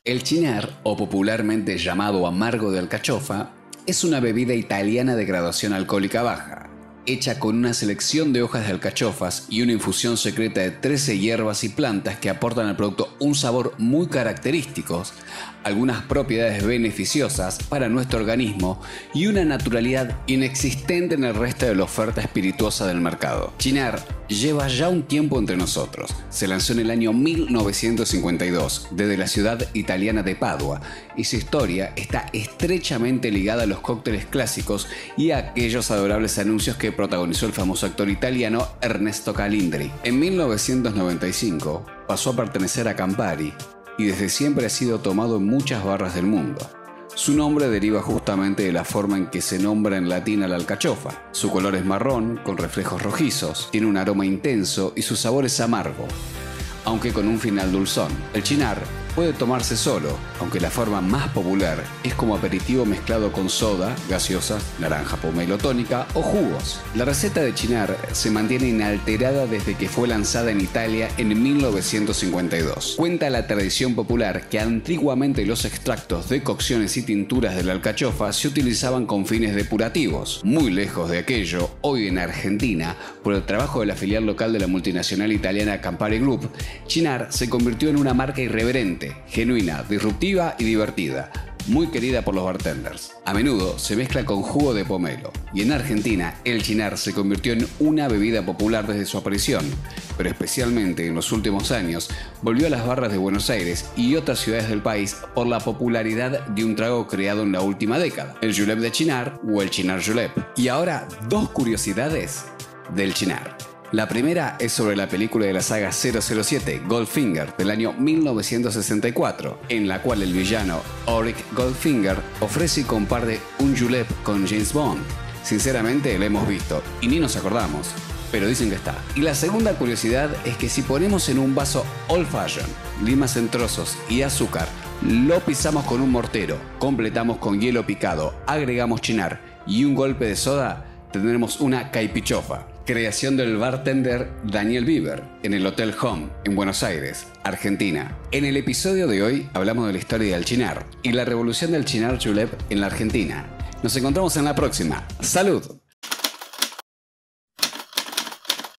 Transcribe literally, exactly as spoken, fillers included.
El chinar, o popularmente llamado amargo de alcachofa, es una bebida italiana de graduación alcohólica baja, hecha con una selección de hojas de alcachofas y una infusión secreta de trece hierbas y plantas que aportan al producto un sabor muy característico, algunas propiedades beneficiosas para nuestro organismo y una naturalidad inexistente en el resto de la oferta espirituosa del mercado. Chinar lleva ya un tiempo entre nosotros. Se lanzó en el año mil novecientos cincuenta y dos desde la ciudad italiana de Padua y su historia está estrechamente ligada a los cócteles clásicos y a aquellos adorables anuncios que protagonizó el famoso actor italiano Ernesto Calindri. En mil novecientos noventa y cinco pasó a pertenecer a Campari y desde siempre ha sido tomado en muchas barras del mundo. Su nombre deriva justamente de la forma en que se nombra en latín a la alcachofa. Su color es marrón, con reflejos rojizos, tiene un aroma intenso y su sabor es amargo, aunque con un final dulzón. El chinar puede tomarse solo, aunque la forma más popular es como aperitivo mezclado con soda, gaseosas, naranja, pomelo, tónica o jugos. La receta de chinar se mantiene inalterada desde que fue lanzada en Italia en mil novecientos cincuenta y dos. Cuenta la tradición popular que antiguamente los extractos, decocciones y tinturas de la alcachofa se utilizaban con fines depurativos. Muy lejos de aquello, hoy en Argentina, por el trabajo de la filial local de la multinacional italiana Campari Group, chinar se convirtió en una marca irreverente, genuina, disruptiva y divertida, muy querida por los bartenders. A menudo se mezcla con jugo de pomelo, y en Argentina el chinar se convirtió en una bebida popular desde su aparición, pero especialmente en los últimos años volvió a las barras de Buenos Aires y otras ciudades del país por la popularidad de un trago creado en la última década, el julep de chinar o el chinar julep. Y ahora, dos curiosidades del chinar. La primera es sobre la película de la saga cero cero siete, Goldfinger, del año mil novecientos sesenta y cuatro, en la cual el villano Auric Goldfinger ofrece y comparte un julep con James Bond. Sinceramente, lo hemos visto y ni nos acordamos, pero dicen que está. Y la segunda curiosidad es que si ponemos en un vaso Old Fashion, limas en trozos y azúcar, lo pisamos con un mortero, completamos con hielo picado, agregamos chinar y un golpe de soda, tendremos una caipichofa, creación del bartender Daniel Bieber en el Hotel Home en Buenos Aires, Argentina. En el episodio de hoy hablamos de la historia del chinar y la revolución del chinar julep en la Argentina. Nos encontramos en la próxima. ¡Salud!